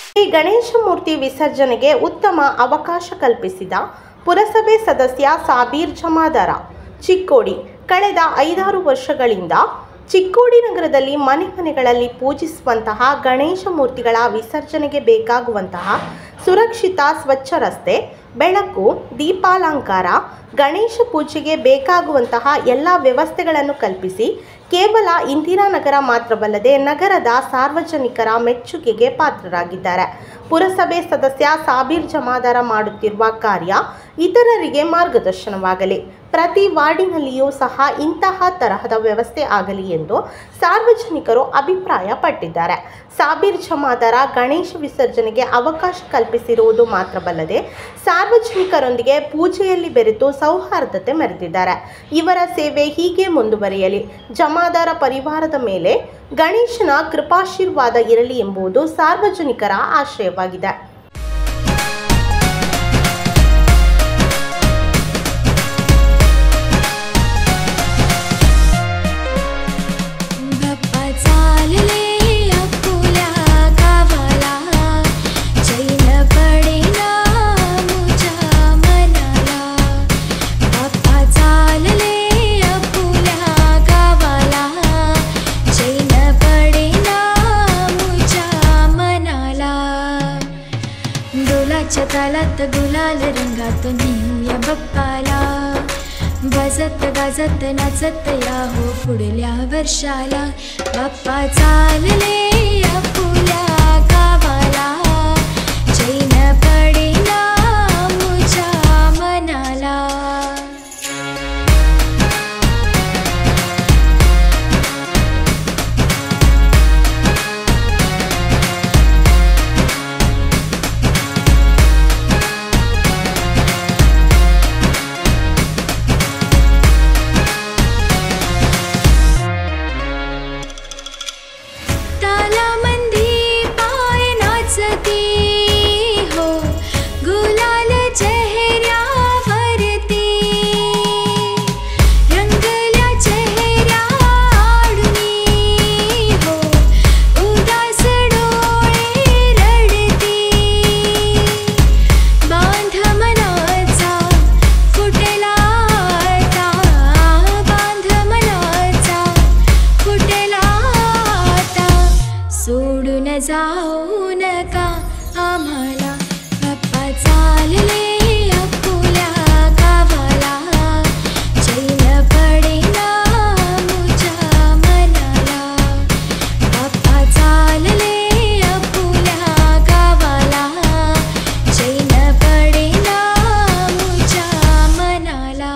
ಈ ಗಣೇಶ ಮೂರ್ತಿ ವಿಸರ್ಜನೆಗೆ ಉತ್ತಮ ಅವಕಾಶ ಕಲ್ಪಿಸಿದ ಪುರಸಭೆ ಸದಸ್ಯ ಸಾಬೀರ್ ಜಮಾದಾರ ಚಿಕ್ಕೋಡಿ. ಕಳೆದ 5-6 ವರ್ಷಗಳಿಂದ ಚಿಕ್ಕೋಡಿ ನಗರದಲ್ಲಿ ಮನೆಗಳಲ್ಲಿ ಪೂಜಿಸುವಂತಹ ಗಣೇಶ ಮೂರ್ತಿಗಳ ವಿಸರ್ಜನೆಗೆ ಬೇಕಾಗುವಂತಹ ಸುರಕ್ಷಿತ ಸ್ವಚ್ಛ ರಸ್ತೆ, ಬೆಳಕು, ದೀಪಾಲಂಕಾರ, ಗಣೇಶ ಪೂಜೆಗೆ ಬೇಕಾಗುವಂತಹ ಎಲ್ಲ ವ್ಯವಸ್ಥೆಗಳನ್ನು ಕಲ್ಪಿಸಿ ಕೇವಲ ಇಂದಿರಾನಗರ ಮಾತ್ರವಲ್ಲದೆ ನಗರದ ಸಾರ್ವಜನಿಕರ ಮೆಚ್ಚುಗೆಗೆ ಪಾತ್ರರಾಗಿದ್ದಾರೆ. ಪುರಸಭೆ ಸದಸ್ಯ ಸಾಬೀರ್ ಜಮಾದಾರ ಮಾಡುತ್ತಿರುವ ಕಾರ್ಯ ಇತರರಿಗೆ ಮಾರ್ಗದರ್ಶನವಾಗಲಿ, ಪ್ರತಿ ವಾರ್ಡಿನಲ್ಲಿಯೂ ಸಹ ಇಂತಹ ತರಹದ ವ್ಯವಸ್ಥೆ ಆಗಲಿ ಎಂದು ಸಾರ್ವಜನಿಕರು ಅಭಿಪ್ರಾಯಪಟ್ಟಿದ್ದಾರೆ. ಸಾಬೀರ್ ಜಮಾದಾರ ಗಣೇಶ ವಿಸರ್ಜನೆಗೆ ಅವಕಾಶ ಕಲ್ಪಿಸಿರುವುದು ಮಾತ್ರವಲ್ಲದೆ ಸಾರ್ವಜನಿಕರೊಂದಿಗೆ ಪೂಜೆಯಲ್ಲಿ ಬೆರೆತು ಸೌಹಾರ್ದತೆ ಮೆರೆದಿದ್ದಾರೆ. ಇವರ ಸೇವೆ ಹೀಗೆ ಮುಂದುವರಿಯಲಿ, ಜಮಾದಾರ ಪರಿವಾರದ ಮೇಲೆ ಗಣೇಶನ ಕೃಪಾಶೀರ್ವಾದ ಇರಲಿ ಎಂಬುದು ಸಾರ್ವಜನಿಕರ ಆಶಯವಾಗಿದೆ. तालात गुलाल रंगात नेऊया बाप्पाला, वाजत गाजत नाचत या हो पुढल्या वर्षाला. बाप्पा चालले आपुल्या गावाला, चैन पडेना मुझ्या मनाला. सोडून जाऊ नका आम्हाला, बाप्पा चालले आपुल्या गावाला, चैन पडेना मुझ्या मनाला. बाप्पा चालले आपुल्या गावाला, चैन पडेना मुझ्या मनाला.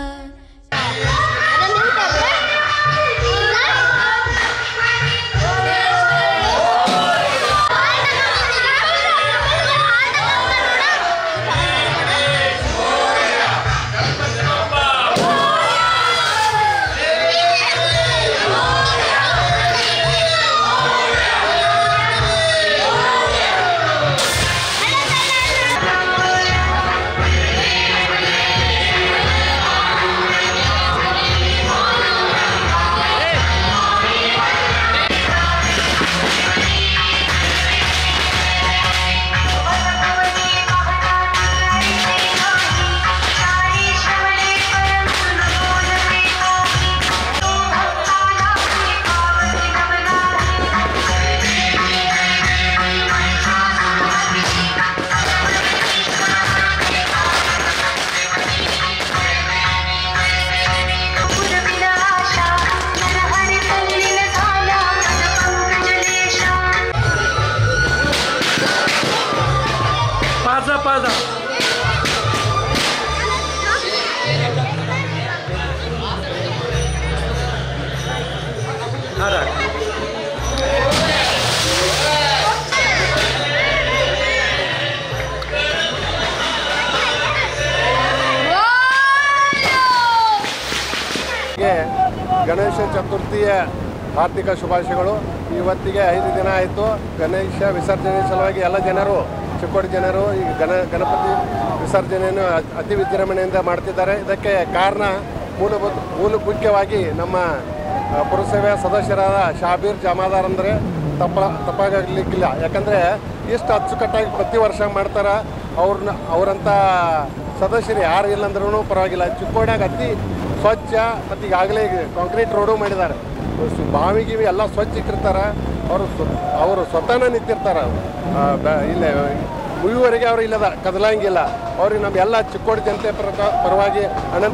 पाजा ಗಣೇಶ ಚತುರ್ಥಿಯ ಹಾರ್ದಿಕ ಶುಭಾಶಯಗಳು. ಇವತ್ತಿಗೆ 5 ದಿನ ಆಯಿತು ಗಣೇಶ ವಿಸರ್ಜನೆ ಸಲುವಾಗಿ ಎಲ್ಲ ಜನರು, ಚಿಕ್ಕೋಡಿ ಜನರು ಈ ಗಣಪತಿ ವಿಸರ್ಜನೆಯನ್ನು ಅತಿ ವಿಜೃಂಭಣೆಯಿಂದ ಮಾಡ್ತಿದ್ದಾರೆ. ಇದಕ್ಕೆ ಕಾರಣ ಮುಖ್ಯವಾಗಿ ನಮ್ಮ ಪುರಸಭೆಯ ಸದಸ್ಯರಾದ ಸಾಬೀರ್ ಜಮಾದಾರ್ ಅಂದರೆ ತಪ್ಪಾಗಲಿಕ್ಕಿಲ್ಲ. ಯಾಕಂದರೆ ಇಷ್ಟು ಅಚ್ಚುಕಟ್ಟಾಗಿ ಪ್ರತಿ ವರ್ಷ ಮಾಡ್ತಾರೆ. ಅವರಂಥ ಸದಸ್ಯರು ಯಾರು ಇಲ್ಲಂದ್ರೂ ಪರವಾಗಿಲ್ಲ. ಚಿಕ್ಕೋಡಿಯಾಗ ಅತಿ ಸ್ವಚ್ಛ ಮತ್ತು ಈಗಾಗಲೇ ಕಾಂಕ್ರೀಟ್ ರೋಡು ಮಾಡಿದ್ದಾರೆ. ಬಾವಿಗೆ ಎಲ್ಲ ಸ್ವಚ್ಛ ಇಟ್ಟಿರ್ತಾರೆ. ಅವರು ಸ್ವತಃ ನಿಂತಿರ್ತಾರೆ. ಇಲ್ಲ ಮುಗಿಯುವವರೆಗೆ ಅವ್ರು ಇಲ್ಲದ ಕದಲಂಗಿಲ್ಲ. ಅವ್ರಿಗೆ ನಮ್ಮೆಲ್ಲ ಚಿಕ್ಕೋಡಿ ಜನತೆ ಪರವಾಗಿ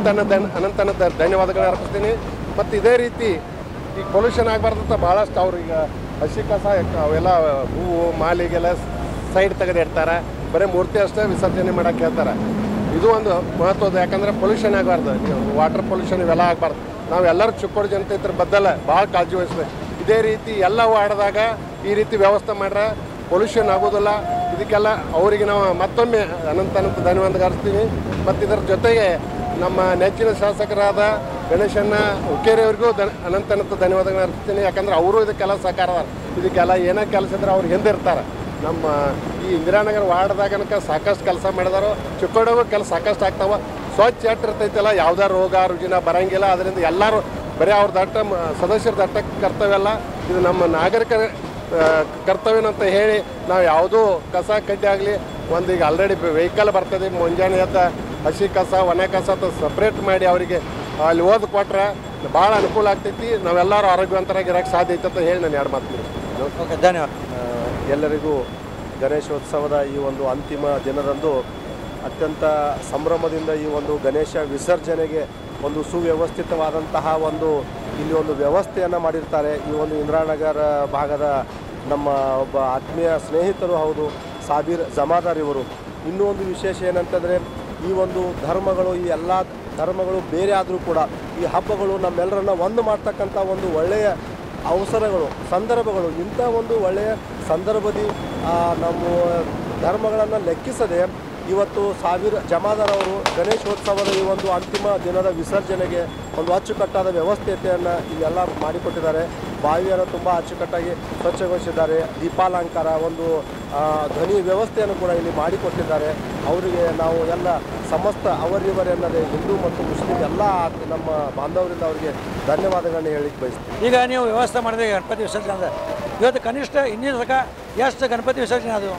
ಅನಂತನ ಧನ್ಯವಾದಗಳನ್ನ ಅರ್ಪಿಸ್ತೀನಿ. ಮತ್ತು ಇದೇ ರೀತಿ ಈಗ ಪೊಲ್ಯೂಷನ್ ಆಗಬಾರ್ದಂತ ಭಾಳಷ್ಟು ಅವ್ರಿಗೆ ಹಸಿ ಕಸ ಅವೆಲ್ಲ ಹೂವು ಮಾಲಿಗೆಲ್ಲ ಸೈಡ್ ತೆಗೆದಿಡ್ತಾರೆ. ಬರೀ ಮೂರ್ತಿ ಅಷ್ಟೇ ವಿಸರ್ಜನೆ ಮಾಡೋಕ್ಕೆ ಹೇಳ್ತಾರೆ. ಇದು ಒಂದು ಮಹತ್ವದ. ಯಾಕಂದರೆ ಪೊಲ್ಯೂಷನ್ ಆಗಬಾರ್ದು, ವಾಟರ್ ಪೊಲ್ಯೂಷನ್ ಇವೆಲ್ಲ ಆಗಬಾರ್ದು. ನಾವೆಲ್ಲರೂ ಚಿಕ್ಕೋಡಿ ಜನತೆ ಇದ್ರ ಬದ್ದಲ್ಲ ಭಾಳ ಕಾಳಜಿ ವಹಿಸ್ಬೇಕು. ಇದೇ ರೀತಿ ಎಲ್ಲ ವಾರ್ಡ್ದಾಗ ಈ ರೀತಿ ವ್ಯವಸ್ಥೆ ಮಾಡ್ರೆ ಪೊಲ್ಯೂಷನ್ ಆಗೋದಿಲ್ಲ. ಇದಕ್ಕೆಲ್ಲ ಅವರಿಗೆ ನಾವು ಮತ್ತೊಮ್ಮೆ ಅನಂತ ಧನ್ಯವಾದ ಅರ್ಸ್ತೀವಿ. ಮತ್ತು ಇದರ ಜೊತೆಗೆ ನಮ್ಮ ನೆಚ್ಚಿನ ಶಾಸಕರಾದ ಗಣೇಶಣ್ಣ ಹುಕ್ಕೇರಿ ಅವ್ರಿಗೂ ಅನಂತ ಧನ್ಯವಾದಗಳನ್ನ ಅರ್ಪಿಸ್ತೀನಿ. ಯಾಕಂದ್ರೆ ಅವರು ಇದಕ್ಕೆಲ್ಲ ಸಹಕಾರ ಇದಕ್ಕೆಲ್ಲ ಏನೋ ಕೆಲಸ ಇದ್ರೆ ಅವ್ರು ಹಿಂದಿರ್ತಾರೆ. ನಮ್ಮ ಈ ಇಂದಿರಾನಗರ ವಾರ್ಡ್ದಾಗನಕ ಸಾಕಷ್ಟು ಕೆಲಸ ಮಾಡಿದಾರೋ, ಚಿಕ್ಕೋಡಿಗೂ ಕೆಲಸ ಸಾಕಷ್ಟು ಆಗ್ತಾವೆ. ಸ್ವಚ್ಛ ಇರ್ತೈತಲ್ಲ, ಯಾವುದೇ ರೋಗ ರುಜಿನ ಬರೋಂಗಿಲ್ಲ. ಅದರಿಂದ ಎಲ್ಲರೂ ಬರೀ ಅವ್ರ ಸದಸ್ಯರ ಕರ್ತವ್ಯ ಅಲ್ಲ, ಇದು ನಮ್ಮ ನಾಗರಿಕರ ಕರ್ತವ್ಯನಂತ ಹೇಳಿ ನಾವು ಯಾವುದೂ ಕಸ ಕಡ್ಡಿ ಆಗಲಿ ಒಂದು ಈಗ ಆಲ್ರೆಡಿ ವೆಹಿಕಲ್ ಬರ್ತದೆ. ಮುಂಜಾನೆ ಎದ್ದ ಹಸಿ ಕಸ ಒಣ ಕಸ ಸಪ್ರೇಟ್ ಮಾಡಿ ಅವರಿಗೆ ಅಲ್ಲಿ ಓದ್ ಕೊಟ್ರೆ ಭಾಳ ಅನುಕೂಲ ಆಗ್ತೈತಿ. ನಾವೆಲ್ಲರೂ ಆರೋಗ್ಯವಂತರಾಗಿರೋಕ್ಕೆ ಸಾಧ್ಯ ಐತೆ ಅಂತ ಹೇಳಿ ನಾನು ಎರಡು ಮಾತು. ಓಕೆ, ಧನ್ಯವಾದ. ಎಲ್ಲರಿಗೂ ಗಣೇಶೋತ್ಸವದ ಈ ಒಂದು ಅಂತಿಮ ದಿನದಂದು ಅತ್ಯಂತ ಸಂಭ್ರಮದಿಂದ ಈ ಒಂದು ಗಣೇಶ ವಿಸರ್ಜನೆಗೆ ಒಂದು ಸುವ್ಯವಸ್ಥಿತವಾದಂತಹ ಇಲ್ಲಿ ಒಂದು ವ್ಯವಸ್ಥೆಯನ್ನು ಮಾಡಿರ್ತಾರೆ. ಈ ಒಂದು ಇಂದಿರಾನಗರ ಭಾಗದ ನಮ್ಮ ಒಬ್ಬ ಆತ್ಮೀಯ ಸ್ನೇಹಿತರು ಹೌದು, ಸಾಬೀರ್ ಜಮಾದಾರ್ ಇವರು. ಇನ್ನೂ ಒಂದು ವಿಶೇಷ ಏನಂತಂದರೆ, ಈ ಒಂದು ಧರ್ಮಗಳು, ಈ ಎಲ್ಲ ಧರ್ಮಗಳು ಬೇರೆ ಆದರೂ ಕೂಡ ಈ ಹಬ್ಬಗಳು ನಮ್ಮೆಲ್ಲರನ್ನ ಒಂದು ಮಾಡ್ತಕ್ಕಂಥ ಒಂದು ಒಳ್ಳೆಯ ಅವಸರಗಳು, ಸಂದರ್ಭಗಳು. ಇಂಥ ಒಂದು ಒಳ್ಳೆಯ ಸಂದರ್ಭದಲ್ಲಿ ನಮ್ಮ ಧರ್ಮಗಳನ್ನು ಲೆಕ್ಕಿಸದೆ ಇವತ್ತು ಸಾಬೀರ್ ಜಮಾದಾರ್ ಅವರು ಗಣೇಶೋತ್ಸವದ ಈ ಒಂದು ಅಂತಿಮ ದಿನದ ವಿಸರ್ಜನೆಗೆ ಒಂದು ಅಚ್ಚುಕಟ್ಟಾದ ವ್ಯವಸ್ಥೆಯನ್ನು ಇಲ್ಲೆಲ್ಲ ಮಾಡಿಕೊಟ್ಟಿದ್ದಾರೆ. ಬಾವಿಯನ್ನು ತುಂಬ ಅಚ್ಚುಕಟ್ಟಾಗಿ ಸ್ವಚ್ಛಗೊಳಿಸಿದ್ದಾರೆ. ದೀಪಾಲಂಕಾರ, ಒಂದು ಧ್ವನಿ ವ್ಯವಸ್ಥೆಯನ್ನು ಕೂಡ ಇಲ್ಲಿ ಮಾಡಿಕೊಟ್ಟಿದ್ದಾರೆ. ಅವರಿಗೆ ನಾವು ಎಲ್ಲ ಸಮಸ್ತ ಅವರಿವರೆನ್ನದೇ ಹಿಂದೂ ಮತ್ತು ಮುಸ್ಲಿಂ ಎಲ್ಲ ನಮ್ಮ ಬಾಂಧವರಿಂದ ಅವರಿಗೆ ಧನ್ಯವಾದಗಳನ್ನ ಹೇಳಿಕ್ಕೆ ಬಯಸ್ತೀವಿ. ಈಗ ನೀವು ವ್ಯವಸ್ಥೆ ಮಾಡಿದ್ರೆ ಗಣಪತಿ ವಿಸರ್ಜನೆ ಅಂದರೆ ಇವತ್ತು ಕನಿಷ್ಠ ಇನ್ನಿನ ತನಕ ಎಷ್ಟು ಗಣಪತಿ ವಿಸರ್ಜನೆ ಅದು?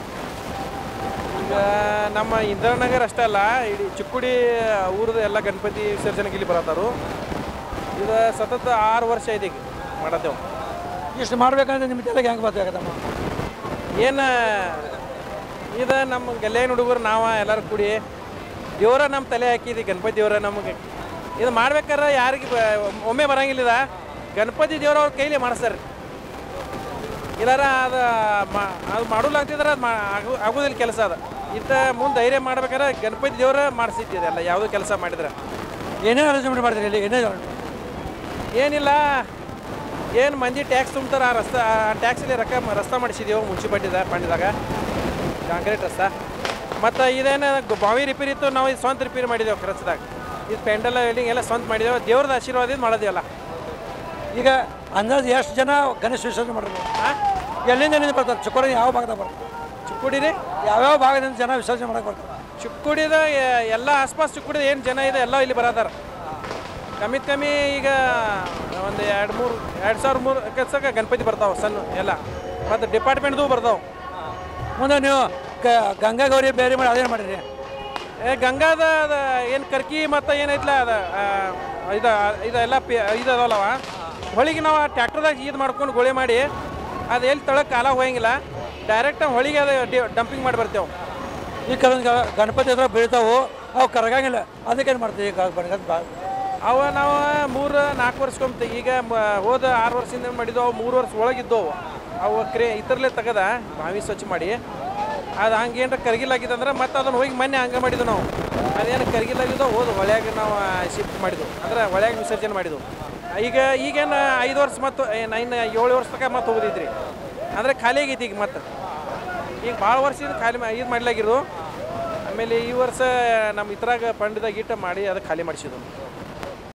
ಈಗ ನಮ್ಮ ಇಂದಿರಾನಗರ ಅಷ್ಟೇ ಅಲ್ಲ, ಇಡೀ ಚಿಕ್ಕೋಡಿ ಊರದ ಎಲ್ಲ ಗಣಪತಿ ವಿಸರ್ಜನೆಗೆ ಇಲ್ಲಿ ಬರತ್ತಾರು. ಇದು ಸತತ 6 ವರ್ಷ ಇದೆ ಈಗ ಮಾಡತ್ತೇವೆ. ಇಷ್ಟು ಮಾಡ್ಬೇಕಂದ್ರೆ ನಿಮ್ಮ ತಲೆಗೆ ಹೆಂಗೆ ಬರ್ತಾಗತ್ತಮ್ಮ? ಏನು ಇದು ನಮ್ಮ ಗಲ್ಯಾನ ಹುಡುಗರು ನಾವು ಎಲ್ಲರೂ ಕೂಡಿ ದೇವರ ನಮ್ಮ ತಲೆ ಹಾಕಿದ್ವಿ. ಗಣಪತಿ ದೇವರ ನಮಗೆ ಇದು ಮಾಡ್ಬೇಕಾರೆ ಯಾರಿಗೆ ಒಮ್ಮೆ ಬರೋಂಗಿಲ್ಲ. ಗಣಪತಿ ದೇವರ ಅವ್ರ ಕೈಲಿ ಮಾಡಿಸ್ತಾರೆ. ಇಲ್ಲಾರ ಅದು ಮಾಡೋಲ್ಲ ಅಂತಿದ್ರೆ ಅದು ಆಗೋದಿಲ್ಲ ಕೆಲಸ. ಅದು ಇಂಥ ಮುಂದೆ ಧೈರ್ಯ ಮಾಡ್ಬೇಕಾದ್ರೆ ಗಣಪತಿ ದೇವರ ಮಾಡಿಸಿದ್ದೆ ಎಲ್ಲ ಯಾವುದೋ ಕೆಲಸ ಮಾಡಿದ್ರೆ. ಏನೇನು ಅರೇಂಜ್ಮೆಂಟ್ ಮಾಡ್ತೀರಿ ಇಲ್ಲಿ? ಏನಿಲ್ಲ, ಏನು ಮಂದಿ ಟ್ಯಾಕ್ಸ್ ತುಂಬ್ತಾರೆ. ಆ ಟ್ಯಾಕ್ಸಲ್ಲಿ ರಸ್ತೆ ಮಾಡಿಸಿದ್ದೀವಿ ಮುನ್ಸಿಪಾಲ್ಟಿದ ಫಂಡ್ದಾಗ, ಕಾಂಕ್ರೀಟ್ ರಸ್ತೆ. ಮತ್ತು ಇದೇನು ಬಾವಿ ರಿಪೇರಿ ಇತ್ತು, ನಾವು ಇದು ಸ್ವಂತ ರಿಪೇರಿ ಮಾಡಿದ್ದೇವೆ ಖರ್ಚದಾಗ. ಇದು ಪೆಂಡಲ್ ವೆಲ್ಡಿಂಗ್ ಎಲ್ಲ ಸ್ವಂತ ಮಾಡಿದ್ದೇವೆ. ದೇವ್ರದ ಆಶೀರ್ವಾದದಿಂದ ಮಾಡೋದಿಲ್ಲ. ಈಗ ಅಂದಾಜು ಎಷ್ಟು ಜನ ಗಣೇಶ ವಿಸರ್ಜನೆ ಮಾಡಿದ್ರು? ಎಲ್ಲಿಂದ ಬರ್ತಾರೆ? ಚಿಕ್ಕೋಡಿ ಯಾವ ಭಾಗದಾಗ ಬರ್ತಾರೆ? ಚಿಕ್ಕೋಡಿ ರೀ, ಯಾವ್ಯಾವ ಭಾಗದಿಂದ ಜನ ವಿಸರ್ಜನೆ ಮಾಡಕ್ಕೆ ಬರ್ತಾರೆ? ಚಿಕ್ಕೋಡಿದ ಎಲ್ಲ ಆಸ್ಪಾಸ್ ಚಿಕ್ಕೋಡಿದ ಏನು ಜನ ಇದೆ ಎಲ್ಲ ಇಲ್ಲಿ ಬರತ್ತಾರ. ಕಮ್ಮಿ ಈಗ ಒಂದು 2,000-3,000 ಕೆಲಸಕ್ಕೆ ಗಣಪತಿ ಬರ್ತಾವೆ ಸಣ್ಣ ಎಲ್ಲ. ಮತ್ತು ಡಿಪಾರ್ಟ್ಮೆಂಟ್ದು ಬರ್ತಾವೆ. ಮುಂದೆ ನೀವು ಗಂಗಾ ಗೌರಿ ಬೇರೆ ಮಾಡಿ ಅದೇನು ಮಾಡಿರಿ? ಗಂಗಾದ ಏನು ಕರ್ಕಿ ಮತ್ತು ಏನೈತಲ್ಲ ಅದು ಇದೆಲ್ಲ ಇದು ಅದಾವಲ್ಲವ ಹೊಳಿಗೆ ನಾವು ಟ್ಯಾಕ್ಟರ್ದಾಗ ಇದು ಮಾಡ್ಕೊಂಡು ಗೋಳೆ ಮಾಡಿ ಅದು ಎಲ್ಲಿ ತಳಕ್ಕೆ ಕಾಲ ಹೋಗಂಗಿಲ್ಲ. ಡೈರೆಕ್ಟ್ ಹೊಳಿಗೆ ಅದು ಡಂಪಿಂಗ್ ಮಾಡಿ ಬರ್ತೇವೆ. ಈ ಕೆಲವೊಂದು ಗಣಪತಿ ಹತ್ರ ಬೀಳ್ತಾವೆ, ಅವು ಕರಗಂಗಿಲ್ಲ, ಅದಕ್ಕೇನು ಮಾಡ್ತೀವಿ? ಅವು ನಾವು 3-4 ವರ್ಷಕ್ಕೊಮ್ಮೆ. ಈಗ ಹೋದ 6 ವರ್ಷದಿಂದ ಮಾಡಿದ್ದವು. 3 ವರ್ಷ ಒಳಗಿದ್ದವು ಅವು ಇತರಲ್ಲೇ ತೆಗೆದ ಬಾವಿ ಸ್ವಚ್ಛ ಮಾಡಿ. ಅದು ಹಂಗೇನ್ರ ಕರಗಿಲಾಗಿದ್ದಂದ್ರೆ ಮತ್ತೆ ಅದನ್ನು ಹೋಗಿ ಮೊನ್ನೆ ಹಂಗೆ ಮಾಡಿದ್ವು ನಾವು. ಅದೇನು ಕರಗಿಲಾಗಿದ್ದೋ ಹೋದು ಹೊಳ್ಯಾಗ ನಾವು ಶಿಫ್ಟ್ ಮಾಡಿದ್ವು, ಅಂದ್ರೆ ಹೊಳ್ಯಾಗ ವಿಸರ್ಜನೆ ಮಾಡಿದ್ವು. ಈಗೇನು 5 ವರ್ಷ ಮತ್ತು 7 ವರ್ಷ ತನಕ ಮತ್ತೆ ಹೋಗಿದ್ರಿ. ಅಂದರೆ ಖಾಲಿ ಆಗೈತಿ ಈಗ. ಮತ್ತು ಈಗ ಭಾಳ ವರ್ಷದಿಂದ ಖಾಲಿ ಇದು ಮಾಡಲಾಗಿರೋದು. ಆಮೇಲೆ ಈ ವರ್ಷ ನಮ್ಮ ಇದ್ರಾಗ ಫಂಡ್ದಾಗ ಇಟ್ಟು ಮಾಡಿ ಅದಕ್ಕೆ ಖಾಲಿ ಮಾಡಿಸಿದ್ವು.